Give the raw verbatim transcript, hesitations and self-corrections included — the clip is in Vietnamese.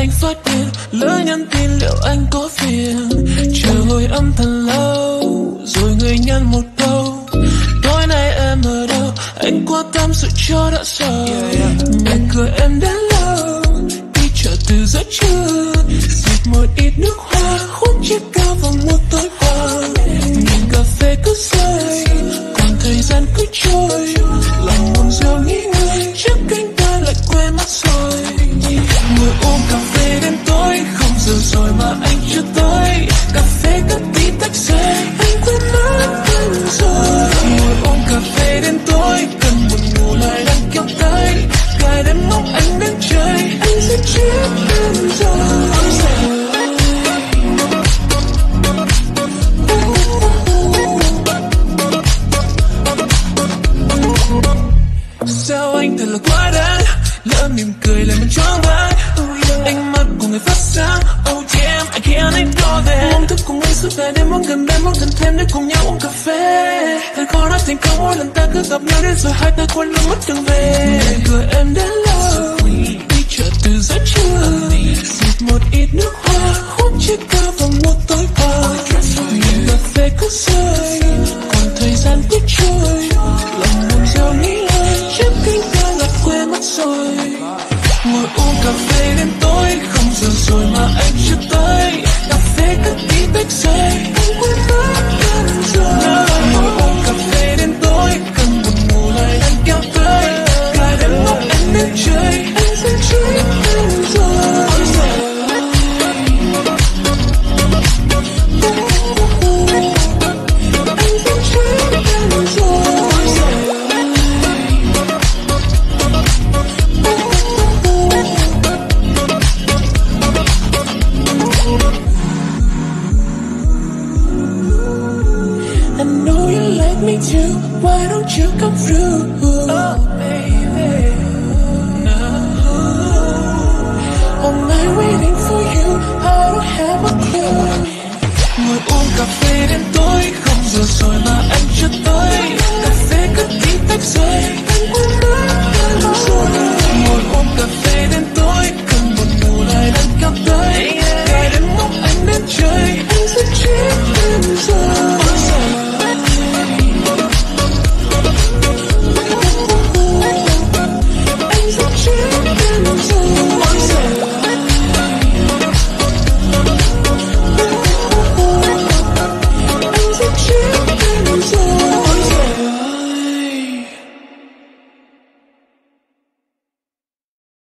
anh phát điên, lỡ nhắn tin liệu anh có phiền. Chờ hồi âm thật lâu, rồi người nhắn một câu: tối nay em ở đâu, anh qua tâm sự cho đã sợ. Nhà cửa em đã lâu, đi chợ từ giữa trưa, xịt một ít nước hoa, hút chiếc cao vào một tối qua. Nhìn cà phê cứ rơi, còn thời gian cứ trôi, lòng buồn rêu nghĩ ngơi, trước cánh ta lại quên mất rồi. Ngồi ôm cà phê đến tối, không giờ rồi mà anh chưa tới. Cà phê cất tí tách rơi, anh quên mất anh rồi. Ngồi ôm cà phê đến tối, cần buồn ngủ lại đang kéo tới. Cả đêm ngóng anh đến trời, anh sẽ chết em rồi. Sao anh thật là quá đáng, lỡ mỉm cười lại mình choáng váng. Ánh mắt của người phát sáng, oh damn, I can't ignore that. Mong thức cùng anh suốt ngày đêm, muốn gần bên, muốn gần thêm để cùng nhau uống cà phê. Thật khó nói thành công mỗi lần ta cứ gặp nhau, đến rồi hai ta quên luôn mất đường về. Ngày cười em đã lâu, đi chợ từ giữa trưa, xịt một ít nước hoa, hút chiếc cao vào một tối qua. Nhìn cà phê cứ rơi, còn thời gian cứ trôi, lòng buồn rêu nghĩ ngơi, trước cánh ta lại quên mất rồi. Ngồi uống cà phê đến tối, không giờ rồi mà anh chưa tới. Cà phê cất tí tách rơi, anh quên mất em rồi. Ngồi uống cà phê đến tối, cần buồn ngủ lại đang kéo tới. Cả đêm ngóng anh đến trời, anh sẽ chết em rồi. Anh sẽ chết em rồi. Me too, why don't you come through? Oh baby, no. All night waiting for you, I don't have a clue. Ngồi uống cà phê đến tối,